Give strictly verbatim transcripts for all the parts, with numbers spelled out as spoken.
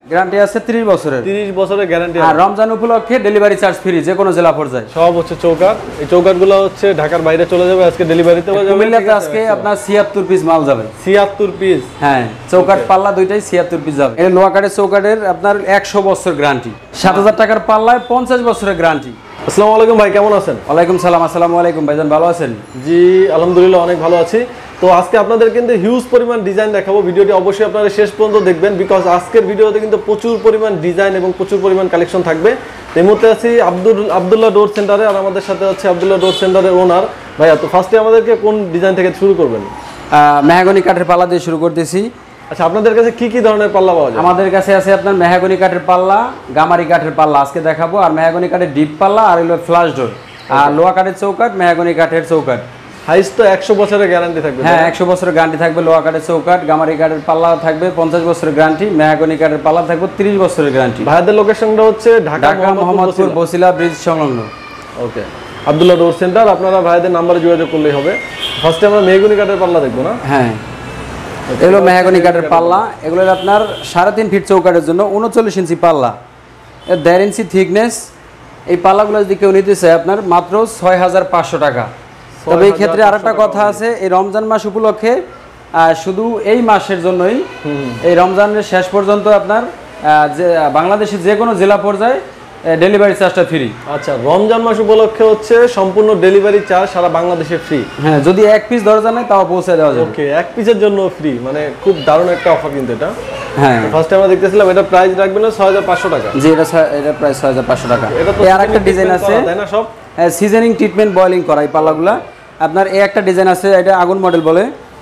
Guarantee আছে ত্রিশ বছরের। ত্রিশ বছরের গ্যারান্টি। আর রমজান উপলক্ষে ডেলিভারি চার্জ ফ্রি, যে কোনো জেলা পর্যায়ে। সব হচ্ছে চৌকাঠ। এই চৌকাঠগুলো হচ্ছে ঢাকার বাইরে চলে যাবে আজকে, ডেলিভারিতে চলে যাবে। কুমিল্লাতে আজকে আপনার ছিয়াত্তর পিস মাল যাবে। ছিয়াত্তর পিস? হ্যাঁ, চৌকাঠ পাল্লা দুইটাই ছিয়াত্তর পিস যাবে। এই লোহা কাঠের চৌকাঠের আপনার একশো বছর গ্যারান্টি, সাত হাজার টাকার পাল্লায় পঞ্চাশ বছরের গ্যারান্টি। আসসালামু আলাইকুম ভাই, কেমন আছেন? ওয়ালাইকুম সালাম। আসসালামু আলাইকুম ভাইজান, ভালো আছেন? জি আলহামদুলিল্লাহ, অনেক ভালো আছি। তো আজকে আপনাদের কিন্তু হিউজ পরিমাণ ডিজাইন দেখাবো। ভিডিওটি অবশ্যই আপনারা শেষ পর্যন্ত দেখবেন, বিকজ আজকের ভিডিওতে কিন্তু প্রচুর পরিমাণ ডিজাইন এবং প্রচুর পরিমাণ কালেকশন থাকবে। এই মুহূর্তে আছি আব্দুল আব্দুল্লাহ ডোর সেন্টারে, আর আমাদের সাথে হচ্ছে আব্দুল্লাহ ডোর সেন্টারের ওনার ভাইয়া। তো ফার্স্টে আমাদেরকে কোন ডিজাইন থেকে শুরু করবেন? মেহগনি কাঠের পাল্লা দিয়ে শুরু করতেছি। আচ্ছা, আপনাদের কাছে কি কি ধরনের পাল্লা পাওয়া যায়? আমাদের কাছে আছে আপনার মেহগনি কাঠের পাল্লা, গামারি কাঠের পাল্লা আজকে দেখাবো, আর মেহগনি কাঠের ডিপ পাল্লা, আর হলো ফ্লাশ ডোর, আর লোহা কাঠের চৌকাঠ, মেহগনি কাঠের চৌকাঠ। হাইস্ট তো একশো বছরের গ্যারান্টি থাকবে। হ্যাঁ, একশো বছরের গ্যারান্টি থাকবে। লোহা কাঠের চৌকাঠ, গামারি কাঠের পাল্লা থাকবে পঞ্চাশ বছরের গ্যারান্টি, মেহগনি কাঠের পাল্লা থাকবে ত্রিশ বছরের গ্যারান্টি। ভাইদের লোকেশনটা হচ্ছে ঢাকা মোহাম্মদপুর বসিলা ব্রিজ সংলগ্ন। Okay, Abdullah door centre. আপনারা ভাইদের নাম্বারে যোগাযোগ করলেই হবে। ফার্স্টে আমরা মেহগনি কাঠের পাল্লা দেখবো না? হ্যাঁ, এগুলো মেহগনি কাঠের পাল্লা। এগুলো আপনার সাড়ে তিন ফিট চৌকাঠের জন্য উনচল্লিশ ইঞ্চি পাল্লা, দেড় ইঞ্চি থিকনেস। এই পাল্লাগুলো যদি কেউ নিতে চায় আপনার মাত্র ছয় হাজার পাঁচশো টাকা। তবে এই ক্ষেত্রে আর একটা কথা আছে, এই রমজান মাস উপলক্ষে শুধু এই মাসের জন্যই, এই রমজানের শেষ পর্যন্ত আপনার যে বাংলাদেশের যে কোনো জেলা পর্যায়ে ডেলিভারি চার্জটা ফ্রি। আচ্ছা, রমজান মাস উপলক্ষে হচ্ছে সম্পূর্ণ ডেলিভারি চার্জ সারা বাংলাদেশে ফ্রি। হ্যাঁ, যদি এক পিস দরজা নেয় তাও পৌঁছে দেওয়া যাবে। ওকে, এক পিসের জন্য ফ্রি, মানে খুব দারুণ একটা অফার কিন্তু এটা। হ্যাঁ, ফার্স্টে আমরা দেখতেছিলাম এটা প্রাইস রাখবেন না ছয় হাজার পাঁচশো টাকা। জি, এটা এটা প্রাইস ছয় হাজার পাঁচশো টাকা। এটা তো আর একটা ডিজাইন আছে, তাই না? সব সিজনিং ট্রিটমেন্ট বয়লিং করা এই পাল্লাগুলা। আপনার এই একটা ডিজাইন আছে, এটা আগুন মডেল বলে।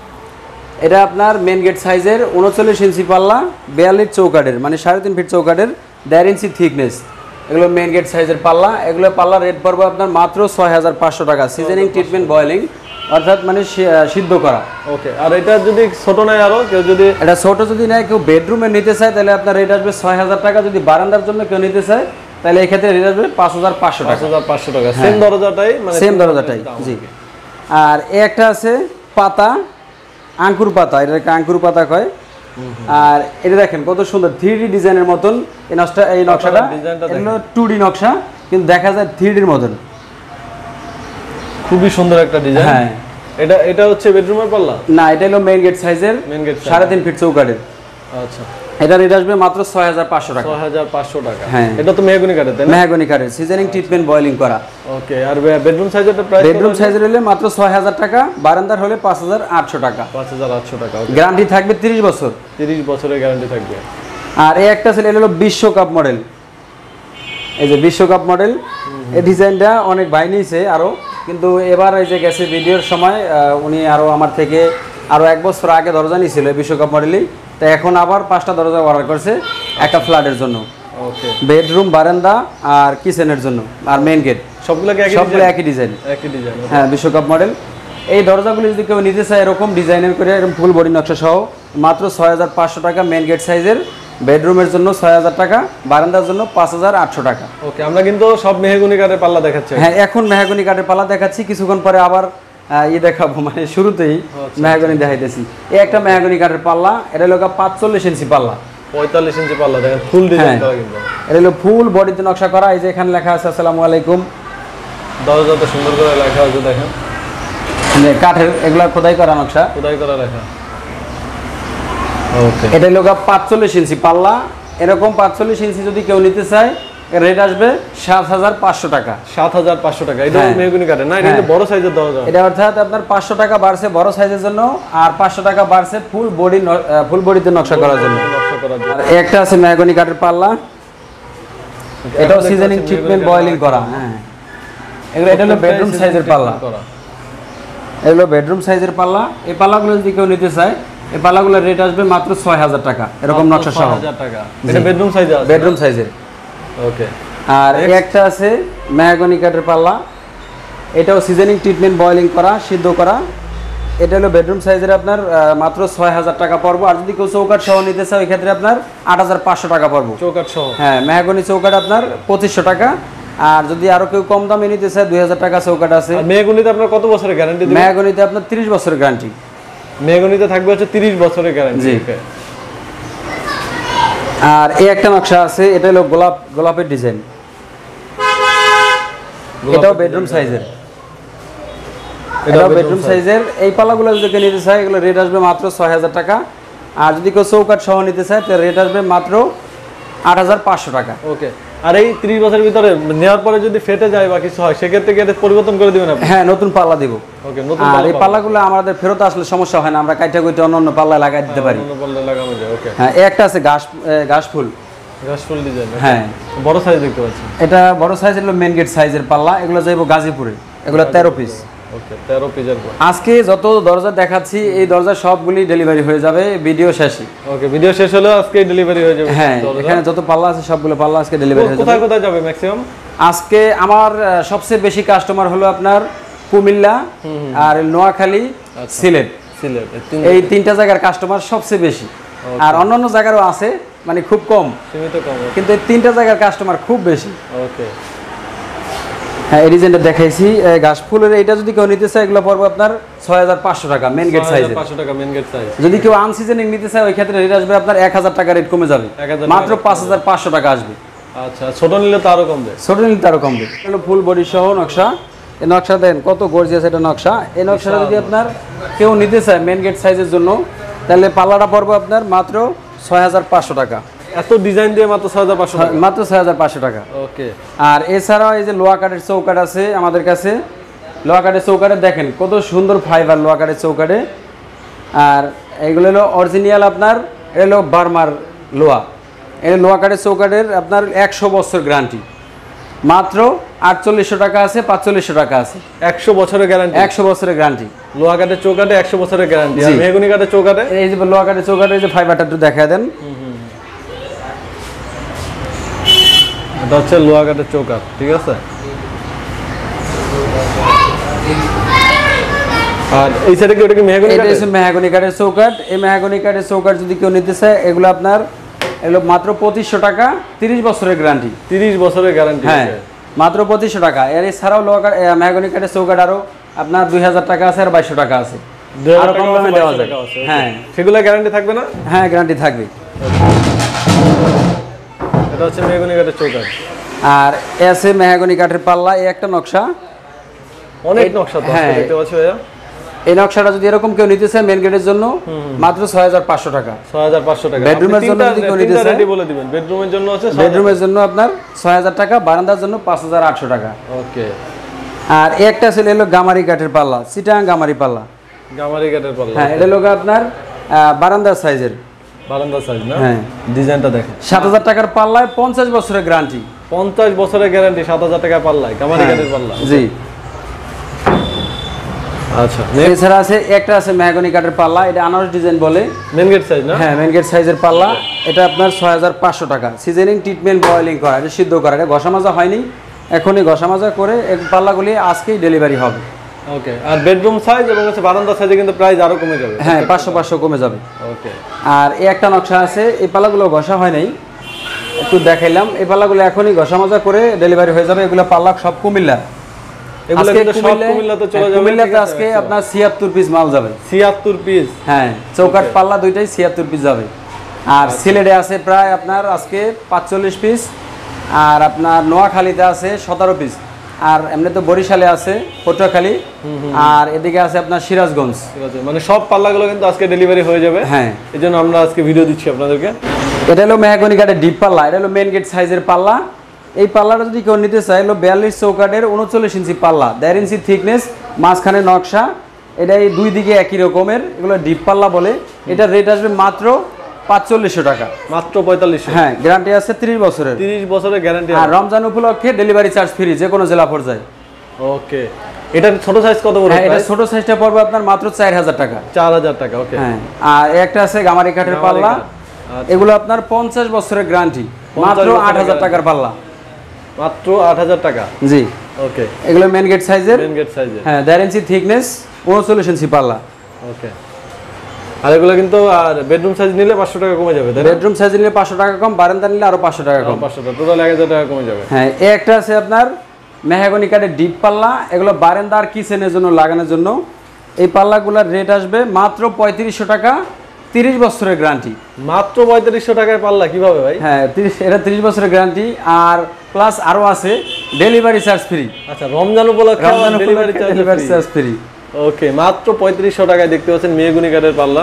এটা আপনার মেন গেট সাইজের উনচল্লিশ ইঞ্চি পাল্লা, বিয়াল্লিশ চৌকাঠের, মানে সাড়ে তিন ফিট চৌকাঠের, দেড় ইঞ্চি থিকনেস। এগুলো মেন গেট সাইজের পাল্লা। এগুলো পাল্লা রেট পড়বে আপনার মাত্র ছয় হাজার পাঁচশো টাকা। সিজনিং ট্রিটমেন্ট বয়লিং, অর্থাৎ মানে সিদ্ধ করা। ওকে, আর এটা যদি ছোট নেয়, আরো কেউ যদি এটা ছোট যদি নেয়, কেউ বেডরুমে নিতে চায় তাহলে আপনার রেট আসবে ছয় হাজার টাকা। যদি বারান্দার জন্য কেউ নিতে চায় তাহলে এই ক্ষেত্রে রেট আসবে পাঁচ হাজার পাঁচশো টাকা। পাঁচ হাজার পাঁচশো টাকা সেম দরজাটাই, মানে সেম দরজাটাই। জি, আর এই একটা আছে পাতা, আঙ্কুর পাতা, এটাকে আঙ্কুর পাতা কয়। আর এটা দেখেন কত সুন্দর থ্রি ডি ডিজাইনের মতন এই নকশা, এই নকশাটা এগুলো টু ডি নকশা, কিন্তু দেখা যায় থ্রি ডির মতন। খুবই সুন্দর একটা ডিজাইন। হ্যাঁ, এটা এটা হচ্ছে বেডরুমের পাল্লা না, এটা হলো মেইন গেট সাইজের, মেইন গেট সাড়ে তিন ফিট চৌকাঠের। আচ্ছা, এটা রেট আসবে মাত্র ছয় হাজার পাঁচশো টাকা। ছয় হাজার পাঁচশো টাকা। হ্যাঁ, এটা তো মেহগনি কাঠের, তাই না? মেহগনি কাঠের, সিজনিং ট্রিটমেন্ট বয়লিং করা। ওকে, আর বেডরুম সাইজের প্রাইস? বেডরুম সাইজের হলে মাত্র ছয় হাজার টাকা, বারান্দার হলে পাঁচ হাজার আটশো টাকা। পাঁচ হাজার আটশো টাকা। গ্যারান্টি থাকবে ত্রিশ বছর। ত্রিশ বছরের গ্যারান্টি থাকবে। আর এই একটা ছিল, এটা হলো বিশ্বকাপ মডেল। এই যে বিশ্বকাপ মডেল, এই ডিজাইনটা অনেক ভাই নিয়েছে আরো, কিন্তু এবার এই যে গেছে ভিডিওর সময় উনি আরো আমার থেকে আরো এক বছর আগে দরজা নিয়েছিল এই বিশ্বকাপ মডেলই। তো এখন আবার পাঁচটা দরজা অর্ডার করছে একটা ফ্ল্যাটের জন্য। ওকে, বেডরুম, বারান্দা আর কিচেনের জন্য, আর মেইন গেট সবগুলো সবগুলো একই ডিজাইন। একই ডিজাইন। হ্যাঁ, বিশ্বকাপ মডেল। এই দরজাগুলো যদি কেউ নিতে চায় এরকম ডিজাইনের করে, এরকম ফুল বডি নকশা সহ, মাত্র ছয় হাজার পাঁচশো টাকা মেইন গেট সাইজের। বেডরুমের জন্য ছয় হাজার টাকা, বারান্দার জন্য পাঁচ হাজার আটশো টাকা। ওকে, আমরা কিন্তু সব মেহগনি কাঠের পাল্লা দেখাচ্ছি। হ্যাঁ, এখন মেহগনি কাঠের পাল্লা দেখাচ্ছি, কিছুক্ষণ পরে আবার ই দেখাবো, মানে শুরুতেই মেহগনি দেখাইতেছি। এই একটা মেহগনি কাঠের পাল্লা, এটা হলো পাঁচচল্লিশ ইঞ্চি পাল্লা, পঁয়তাল্লিশ ইঞ্চি পাল্লা। দেখেন ফুল ডিজাইন করা কিন্তু। এটা হলো ফুল বডিতে নকশা করা। এই যে এখানে লেখা আছে আসসালামু আলাইকুম, দরজা তো সুন্দর করে লেখা আছে, দেখেন কাঠের এগুলা খোদাই করা নকশা, খোদাই করা লেখা। ওকে, এটা হলো পাঁচচল্লিশ ইঞ্চি পাল্লা। এরকম পাঁচচল্লিশ ইঞ্চি যদি কেউ নিতে চায় রেট আসবে সাত হাজার পাঁচশো টাকা। সাত হাজার পাঁচশো টাকা। এটা মেহগনি কাঠের না? এটা কিন্তু বড় সাইজের দরজা। এটা অর্থাৎ আপনার পাঁচশো টাকা বাড়ছে বড় সাইজের জন্য, আর পাঁচশো টাকা বাড়ছে ফুল বডি, ফুল বডিতে নকশা করার জন্য। নকশা করার জন্য। আর একটা আছে মেহগনি কাঠের পাল্লা, এটাও সিজনিং ট্রিটমেন্ট বয়লিং করা। হ্যাঁ, এগুলো এটা হলো বেডরুম সাইজের পাল্লা। এগুলো বেডরুম সাইজের পাল্লা। এই পাল্লাগুলো যদি কেউ নিতে চায়, এই পাল্লাগুলোর রেট আসবে মাত্র ছয় হাজার টাকা, এরকম নকশা সহ। এটা বেডরুম সাইজে আছে? বেডরুম সাইজের। ওকে, আর একটা আছে মেহগনি কাঠের পাল্লা, এটাও সিজনিং ট্রিটমেন্ট বয়লিং করা, সিদ্ধ করা। এটা হলো বেডরুম সাইজের, আপনার মাত্র ছয় হাজার টাকা পড়বো। আর যদি কেউ চৌকাঠ সহ নিতে চায় ওই ক্ষেত্রে আপনার আট হাজার পাঁচশো টাকা পড়বো চৌকাঠ সহ। হ্যাঁ, মেহগনি চৌকাঠ আপনার পঁচিশশো টাকা। আর যদি আরো কেউ কম দামে নিতে চায় দুই হাজার টাকা চৌকাঠ আছে। মেহগনিতে আপনার কত বছরের গ্যারান্টি? মেহগনিতে আপনার ত্রিশ বছরের গ্যারান্টি। মেহগনিতে থাকবে হচ্ছে ত্রিশ বছরের গ্যারান্টি। আর এই একটা নকশা আছে, এটা হলো গোলাপ গোলাপের ডিজাইন, এটাও বেডরুম সাইজের, এটাও বেডরুম সাইজের। এই পাল্লাগুলো যদি কেউ নিতে চায় এগুলো রেট আসবে মাত্র ছয় হাজার টাকা। আর যদি কেউ চৌকাঠ সহ নিতে চায় তাহলে রেট আসবে মাত্র আট হাজার পাঁচশো টাকা। ওকে। আর এই ত্রিশ বছরের ভিতরে নেওয়ার পরে যদি ফেটে যায় বা কিছু হয় সেক্ষেত্রে কি এটা পরিবর্তন করে দিবেন আপনি? হ্যাঁ, নতুন পাল্লা দিব। ওকে, নতুন আর এই পাল্লাগুলো আমাদের ফেরত আসলে সমস্যা হয় না, আমরা কাইটা কইটা অন্য অন্য পাল্লা লাগাই দিতে পারি। অন্য পাল্লা লাগানো যায়। ওকে। হ্যাঁ, একটা আছে ঘাস ঘাস ফুল, ঘাস ফুল ডিজাইন। হ্যাঁ, বড় সাইজ দেখতে পাচ্ছি। এটা বড় সাইজের হলো মেন গেট সাইজের পাল্লা, এগুলো যাইব গাজীপুরে, এগুলো তেরো পিস। ওকে, তেরো পিসের। আজকে যত দরজা দেখাচ্ছি এই দরজা সবগুলি ডেলিভারি হয়ে যাবে ভিডিও শেষে। ওকে, ভিডিও শেষ হলো আজকে ডেলিভারি হয়ে যাবে। হ্যাঁ, এখানে যত পাল্লা আছে সবগুলো পাল্লা আজকে ডেলিভারি হয়ে যাবে। কোথায় কোথায় যাবে ম্যাক্সিমাম? আজকে আমার সবচেয়ে বেশি কাস্টমার হলো আপনার কুমিল্লা আর নোয়াখালী, সিলেট, সিলেট, এই তিনটা জায়গার কাস্টমার সবচেয়ে বেশি। আর অন্যান্য জায়গারও আছে, মানে খুব কম, সীমিত কম, কিন্তু এই তিনটা জায়গার কাস্টমার খুব বেশি। ওকে। হ্যাঁ, এই ডিজাইনটা দেখাইছি ঘাস ফুলের, এটা যদি কেউ নিতে চায় এগুলো পড়বে আপনার ছয় হাজার পাঁচশো টাকা মেন গেট সাইজ। পাঁচশো টাকা মেন গেট সাইজ। যদি কেউ আনসিজনিং নিতে চায় ওই ক্ষেত্রে রেট আসবে আপনার এক হাজার টাকা, রেট কমে যাবে, মাত্র পাঁচ হাজার পাঁচশো টাকা আসবে। আচ্ছা, ছোট নিলে তো আরো কমবে। ছোট নিলে তো আরো কমবে। হলো ফুল বডি সহ নকশা, এই নকশা দেন কত গর্জিয়াস এটা নকশা। এই নকশাটা যদি আপনার কেউ নিতে চায় মেন গেট সাইজের জন্য তাহলে পাল্লাটা পড়বে আপনার মাত্র ছয় হাজার পাঁচশো টাকা। এত ডিজাইন দিয়ে মাত্র ছয় হাজার পাঁচশো টাকা, মাত্র ছয় হাজার পাঁচশো টাকা। ওকে। আর এছাড়াও এই যে লোহা কাঠের চৌকাঠ আছে আমাদের কাছে, লোহা কাঠের চৌকাঠে দেখেন কত সুন্দর ফাইবার লোহা কাঠের চৌকাঠে। আর এইগুলো হলো অরিজিনাল আপনার, এগুলো বার্মার লোহা, এই লোহা কাঠের চৌকাঠের আপনার একশো বছর গ্যারান্টি, মাত্র আটচল্লিশশো টাকা আছে, পাঁচচল্লিশশো টাকা আছে। একশো বছরের গ্যারান্টি, একশো বছরের গ্যারান্টি। লোহা কাঠের চৌকাঠে একশো বছরের গ্যারান্টি। আর মেহগনি কাঠের চৌকাঠে এই যে লোহা কাঠের চৌকাঠে এই যে ফাইবারটা একটু দেখা দেন, এটা হচ্ছে লোহা কাঠের চৌকাঠ, ঠিক আছে। আর এই সাইডে কি ওটা কি মেহগনি কাঠ? এটা হচ্ছে মেহগনি কাঠের চৌকাঠ। এই মেহগনি কাঠের চৌকাঠ যদি কেউ নিতে চায় এগুলো আপনার এগুলো মাত্র পঁচিশশো টাকা, তিরিশ বছরের গ্যারান্টি। তিরিশ বছরের গ্যারান্টি, হ্যাঁ, মাত্র পঁচিশশো টাকা। এর এছাড়াও লোহা কাঠ মেহগনি কাঠের চৌকাঠ আরো আপনার দুই হাজার টাকা আছে আর বাইশশো টাকা আছে, আরো কম দামে দেওয়া যায়। হ্যাঁ, সেগুলো গ্যারান্টি থাকবে না? হ্যাঁ, গ্যারান্টি থাকবে। এটা হচ্ছে মেহগনি কাঠের চৌকাঠ। আর এসে মেহগনি কাঠের পাল্লা, এই একটা নকশা, অনেক নকশা তো হ্যাঁ দেখতে পাচ্ছি ভাইয়া। এই নকশাটা যদি এরকম কেউ নিতে চায় মেন গেটের জন্য মাত্র ছয় হাজার পাঁচশো টাকা। ছয় হাজার পাঁচশো টাকা। বেডরুমের জন্য যদি কেউ নিতে চায় রেডি বলে দিবেন। বেডরুমের জন্য আছে বেডরুমের জন্য আপনার ছয় হাজার টাকা, বারান্দার জন্য পাঁচ হাজার আটশো টাকা। ওকে। আর এই একটা ছিল হলো গামারি কাঠের পাল্লা, চিটাং গামারি পাল্লা। গামারি কাঠের পাল্লা, হ্যাঁ, এটা লোক আপনার বারান্দার সাইজের, বারান্দা সাইজ না? হ্যাঁ, ডিজাইনটা দেখেন। সাত হাজার টাকার পাল্লায় পঞ্চাশ বছরের গ্যারান্টি। পঞ্চাশ বছরের গ্যারান্টি, সাত হাজার টাকার পাল্লায় গামারি কাঠের পাল্লা। জি। আচ্ছা, এছাড়া আছে একটা আছে মেহগনি কাঠের পাল্লা, এটা আনারস ডিজাইন বলে, মেন গেট সাইজ না? হ্যাঁ, মেন গেট সাইজের পাল্লা। এটা আপনার ছয় হাজার পাঁচশো টাকা। সিজনিং ট্রিটমেন্ট, বয়েলিং করা, এটা সিদ্ধ করা, এটা ঘষা মাজা হয়নি, এখনই ঘষা মাজা করে এই পাল্লাগুলি আজকেই ডেলিভারি হবে। ওকে। আর বেডরুম সাইজ এবং হচ্ছে বারান্দা সাইজে কিন্তু প্রাইস আরো কমে যাবে। হ্যাঁ, পাঁচশো পাঁচশো কমে যাবে। ওকে। আর এই একটা নকশা আছে, এই পাল্লাগুলো ঘষা হয় নাই, একটু দেখাইলাম। এই পাল্লাগুলো এখনই ঘষা মাজা করে ডেলিভারি হয়ে যাবে। এগুলো পাল্লা সব কুমিল্লা, এগুলো কিন্তু সব কুমিল্লাতে চলে যাবে। কুমিল্লাতে আজকে আপনার ছিয়াত্তর পিস মাল যাবে। ছিয়াত্তর পিস? হ্যাঁ, চৌকাঠ পাল্লা দুইটাই ছিয়াত্তর পিস যাবে। আর সিলেটে আছে প্রায় আপনার আজকে পাঁচচল্লিশ পিস, আর আপনার নোয়াখালীতে আছে সতেরো পিস, আর এমনি তো বরিশালে আছে পটুয়াখালী, আর এদিকে আছে আপনার সিরাজগঞ্জ। মানে সব পাল্লাগুলো কিন্তু আজকে ডেলিভারি হয়ে যাবে। হ্যাঁ, এই জন্য আমরা আজকে ভিডিও দিচ্ছি আপনাদেরকে। এটা হলো মেহগনি কাঠের ডিপ পাল্লা, এটা হলো মেন গেট সাইজের পাল্লা। এই পাল্লাটা যদি কেউ নিতে চায় হলো বিয়াল্লিশ চৌকাঠের উনচল্লিশ ইঞ্চি পাল্লা, দেড় ইঞ্চি থিকনেস, মাঝখানে নকশা, এটা এই দুই দিকে একই রকমের, এগুলো ডিপ পাল্লা বলে। এটার রেট আসবে মাত্র পাঁচচল্লিশশো টাকা। মাত্র পঁয়তাল্লিশশো? হ্যাঁ, গ্যারান্টি আছে ত্রিশ বছরের। তিরিশ বছরের গ্যারান্টি। আর রমজান উপলক্ষে ডেলিভারি চার্জ ফ্রি, যে কোনো জেলা পর্যায়ে। ওকে। এটা ছোট সাইজ কত বড়? হ্যাঁ, এটা ছোট সাইজটা পড়বে আপনার মাত্র চার হাজার টাকা। চার হাজার টাকা। ওকে। হ্যাঁ, আর একটা আছে গামারি কাঠের পাল্লা, এগুলো আপনার পঞ্চাশ বছরের গ্যারান্টি, মাত্র আট হাজার টাকার পাল্লা। মাত্র আট হাজার টাকা? জি। ওকে। এগুলো মেন গেট সাইজের, মেন গেট সাইজের, হ্যাঁ, দেড় ইঞ্চি থিকনেস, উনচল্লিশ ইঞ্চি পাল্লা। ওকে। আর এগুলো কিন্তু আর বেডরুম সাইজ নিলে পাঁচশো টাকা কমে যাবে। বেডরুম সাইজ নিলে পাঁচশো টাকা কম, বারান্দা নিলে আরো পাঁচশো টাকা কম। পাঁচশো টাকা, টোটাল এক হাজার টাকা কমে যাবে। হ্যাঁ, এই একটা আছে আপনার মেহগনি কাঠের ডিপ পাল্লা, এগুলো বারান্দা আর কিচেনের জন্য লাগানোর জন্য। এই পাল্লাগুলোর রেট আসবে মাত্র পঁয়ত্রিশশো টাকা, তিরিশ বছরের গ্যারান্টি। মাত্র পঁয়ত্রিশশো টাকায় পাল্লা কিভাবে ভাই? হ্যাঁ তিরিশ, এটা তিরিশ বছরের গ্যারান্টি। আর প্লাস আরো আছে ডেলিভারি চার্জ ফ্রি। আচ্ছা, রমজান উপলক্ষে Ramzan delivery delivery charge free. Okay, মাত্র পঁয়ত্রিশশো টাকায় দেখতে পাচ্ছেন মেহগনি কাঠের পাল্লা।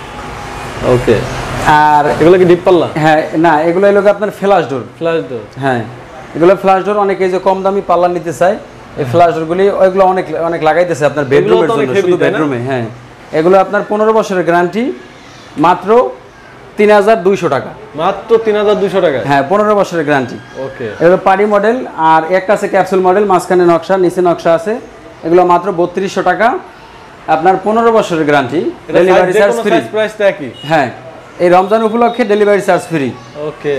ওকে, আর এগুলো কি ডিপ পাল্লা? হ্যাঁ না, এগুলো এলো আপনার ফ্ল্যাশ ডোর। ফ্ল্যাশ ডোর। হ্যাঁ এগুলো ফ্ল্যাশ ডোর, অনেকে যে কম দামি পাল্লা নিতে চায় এই ফ্ল্যাশ ডোরগুলি ওইগুলো অনেক অনেক লাগাইতেছে আপনার বেডরুমের জন্য, শুধু বেডরুমে। হ্যাঁ এগুলো আপনার পনেরো বছরের গ্যারান্টি, মাত্র তিন হাজার দুইশো টাকা। মাত্র তিন হাজার দুইশো টাকা? হ্যাঁ পনেরো বছরের গ্যারান্টি। ওকে, এগুলো পাড়ি মডেল, আর একটা আছে ক্যাপসুল মডেল, মাঝখানে নকশা নিচে নকশা আছে। এগুলো মাত্র বত্রিশশো টাকা, আপনার পনেরো বছরের গ্যারান্টি, ডেলিভারি চার্জ ফ্রি। প্রাইসটা একই? হ্যাঁ, এই রমজান উপলক্ষে ডেলিভারি চার্জ ফ্রি। ওকে,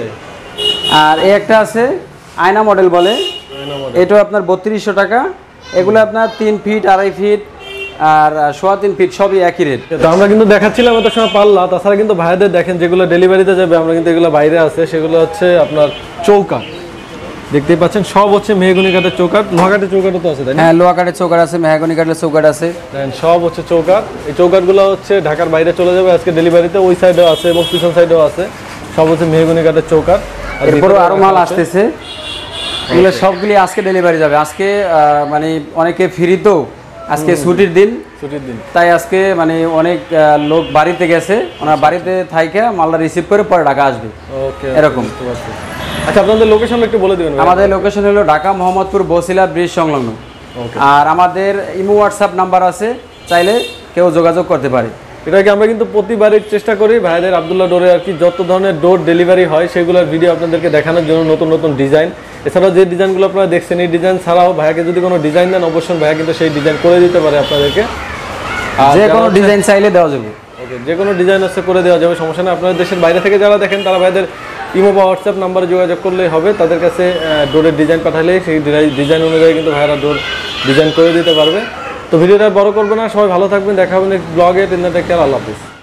আর এই একটা আছে আয়না মডেল বলে, এটাও আপনার বত্রিশশো টাকা। এগুলো আপনার তিন ফিট আড়াই ফিট আর সোয়া তিন ফিট সবই একই রেট। তো আমরা কিন্তু দেখাচ্ছিলাম এত সময় পাল্লা, তাছাড়া কিন্তু ভাইদের দেখেন যেগুলো ডেলিভারিতে যাবে, আমরা কিন্তু এগুলো বাইরে আছে, সেগুলো হচ্ছে আপনার চৌকাঠ। দেখতেই পাচ্ছেন সব হচ্ছে মেহগনি কাঠের চৌকাঠ, লোহা কাঠের চৌকাঠও তো আছে তাই না? হ্যাঁ লোহা কাঠের চৌকাঠ আছে, মেহগনি কাঠের চৌকাঠ আছে, সব হচ্ছে চৌকাঠ। এই চৌকাঠগুলো হচ্ছে ঢাকার বাইরে চলে যাবে আজকে ডেলিভারিতে, ওই সাইডেও আছে এবং পিছন সাইডেও আছে, সব হচ্ছে মেহগনি কাঠের চৌকাঠ। এরপরও আরো মাল আসতেছে, এগুলো সবগুলি আজকে ডেলিভারি যাবে। আজকে মানে অনেকে ফ্রি, তো আজকে ছুটির দিন, ছুটির দিন তাই আজকে মানে অনেক লোক বাড়িতে গেছে, ওনার বাড়িতে থাইকে মালটা রিসিভ করে পরে ঢাকা আসবে। ওকে, এরকম। আচ্ছা, আপনাদের লোকেশন একটু বলে দিবেন। আমাদের লোকেশন হলো ঢাকা মোহাম্মদপুর বসিলা ব্রিজ সংলগ্ন। আর আমাদের ইমো হোয়াটসঅ্যাপ নাম্বার আছে, চাইলে কেউ যোগাযোগ করতে পারে। এটাকে আমরা কিন্তু প্রতিবারই চেষ্টা করি ভাইদের আব্দুল্লাহ ডোরে আর কি যত ধরনের ডোর ডেলিভারি হয় সেগুলোর ভিডিও আপনাদেরকে দেখানোর জন্য, নতুন নতুন ডিজাইন। এছাড়াও যে ডিজাইনগুলো আপনারা দেখছেন এই ডিজাইন ছাড়াও ভাইয়াকে যদি কোনো ডিজাইন দেন অবশ্যই ভাইয়া কিন্তু সেই ডিজাইন করে দিতে পারে আপনাদেরকে। যে কোনো ডিজাইন চাইলে দেওয়া যাবে। ওকে, যে কোনো ডিজাইন হচ্ছে করে দেওয়া যাবে, সমস্যা নেই। আপনাদের দেশের বাইরে থেকে যারা দেখেন তারা ভাইদের ইমো বা হোয়াটসঅ্যাপ নাম্বারে যোগাযোগ করলেই হবে, তাদের কাছে ডোরের ডিজাইন পাঠালে সেই ডিজাইন অনুযায়ী কিন্তু ভাইরা ডোর ডিজাইন করে দিতে পারবে। তো ভিডিওটা বড় করবে না, সবাই ভালো থাকবেন, দেখা হবে নেক্সট ব্লগে। টেক কেয়ার, আল্লাহ হাফেজ।